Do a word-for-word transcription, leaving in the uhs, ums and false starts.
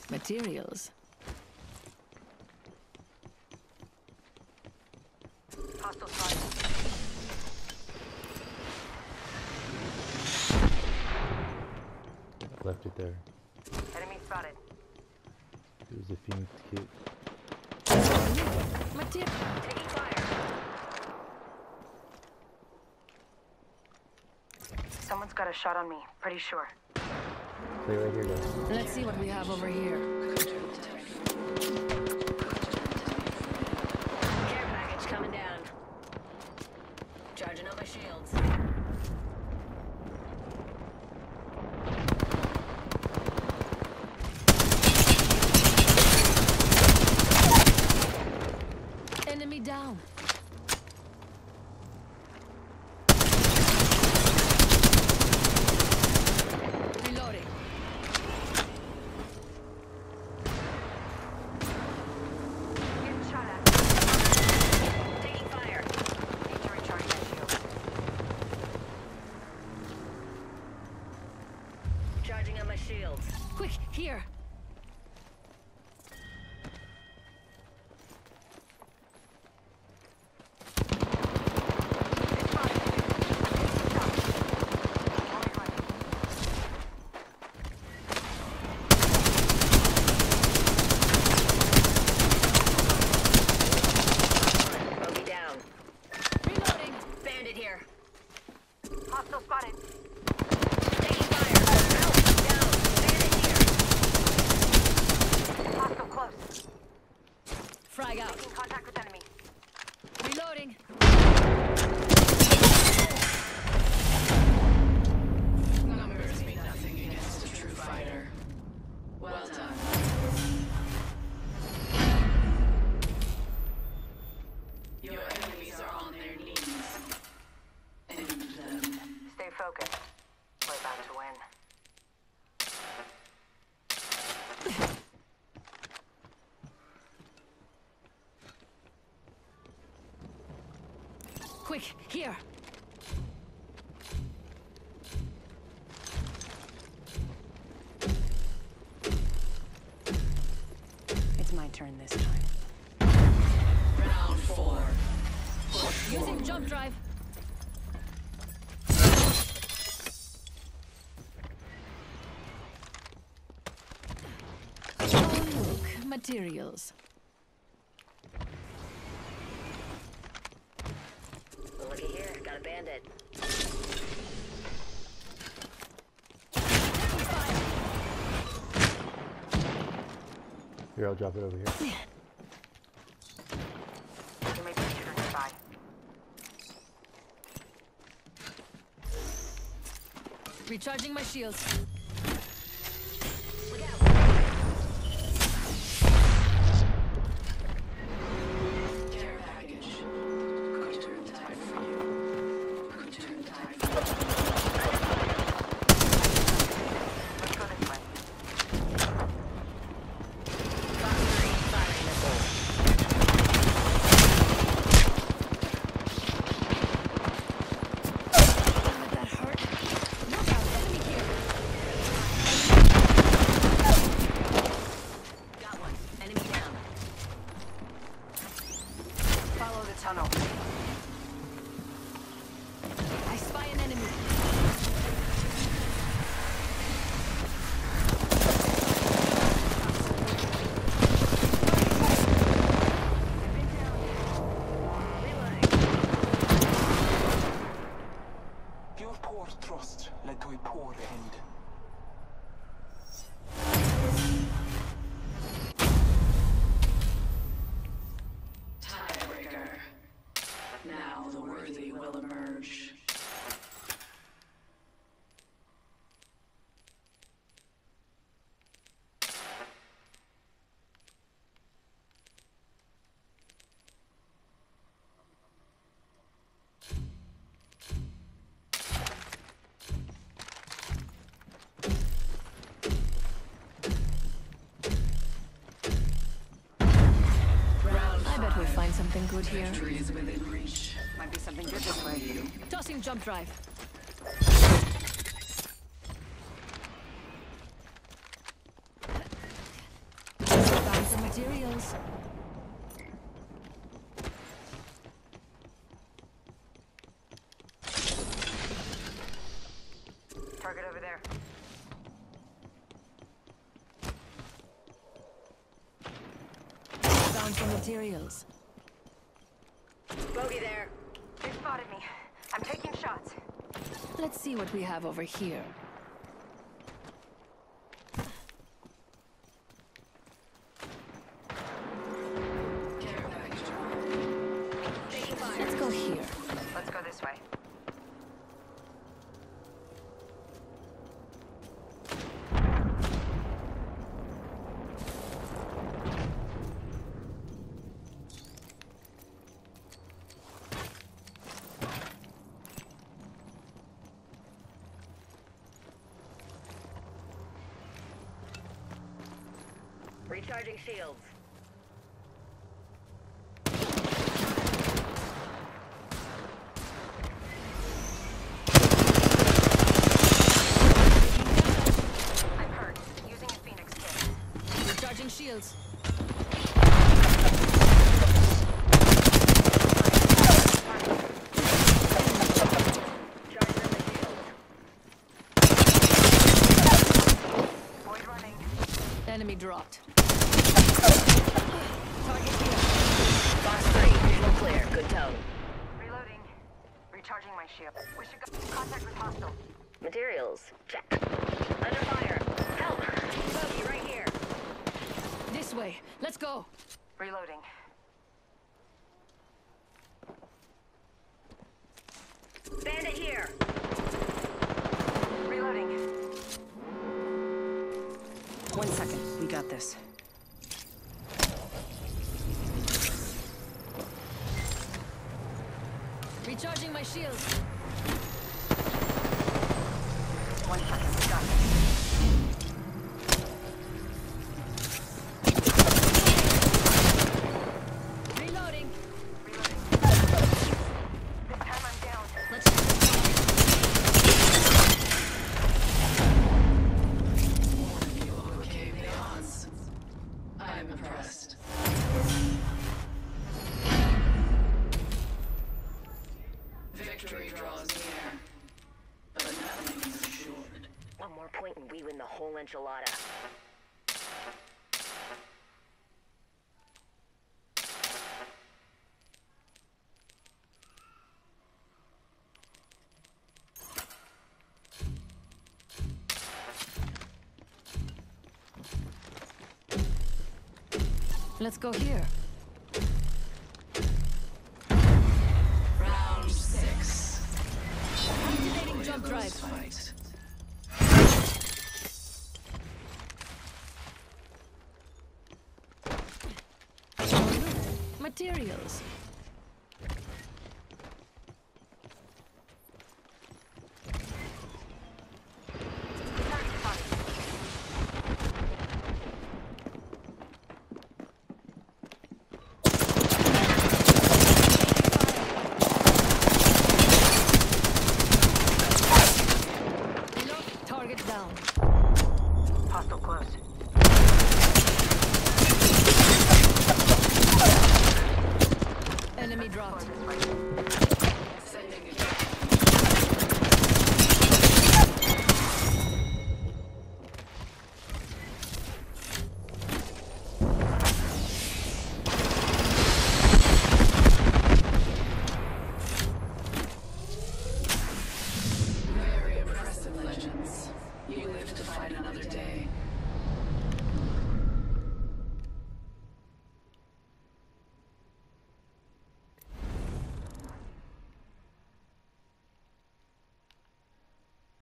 Materials. Hostile spotted. Left it there. Enemy spotted. There's a Phoenix kit. Material. Taking fire. Someone's got a shot on me, pretty sure. Play right here, guys. Let's see what we have over here. Care package coming down. Charging up my shields. Enemy down. Reloading. Getting shot at. Taking fire. Need to recharge my shield. Charging on my shields. Quick, here. Bogey down. Reloading. Bandit here. Hostile spotted. Taking fire. Out. Down. Bandit here. Hostile close. Frag out. Making contact with enemy. Reloading. Numbers mean nothing against a true fighter. Well done. Your enemies are on their knees. End them. Stay focused. We're about to win. Quick, here. It's my turn this time. Round four. Using jump drive. Oh, look, materials. Looky here. Got a bandit. Here, I'll drop it over here. You may be shooter nearby. Recharging my shields. Look out. Care package. Could turn the tide for you. Could turn the tide for you. Let's go this way. Box three, firing missile. That hurt. Look out, enemy here. Got one. Enemy down. Follow the tunnel. I spy an enemy. Your poor trust led to a poor end. Tiebreaker. Now the worthy will emerge. Round I bet we'll five. find something good here. Victory is within reach. Might be something good this way. Tossing jump drive. materials. Target over there. Found some materials. Bogey there. They spotted me. I'm taking shots. Let's see what we have over here. Care package arrived. Taking fire. Let's go here. Let's go this way. Recharging shields. I'm hurt. Using a Phoenix kit. Recharging shields. Charging the shield. Void running. Enemy dropped. Target here. Box three, visual clear. Good tone. Reloading. Recharging my shield. We should go. Contact with hostile. Materials, check. Under fire. Help! Bogey right here. This way. Let's go. Reloading. Bandit here. Reloading. One second. We got this. Recharging my shields. One second. We got this. Reloading. Reloading. This time I'm down. Let's check this You overcame the odds. I'm impressed. Victory draws near, but nothing is assured. One more point and we win the whole enchilada. Let's go here. Round six. Activating jump drive. Fight. Materials. Target spotted. Reload. Target down. Hostile close. Enemy dropped. Sending it. Very impressive, Legends. You live to fight another day.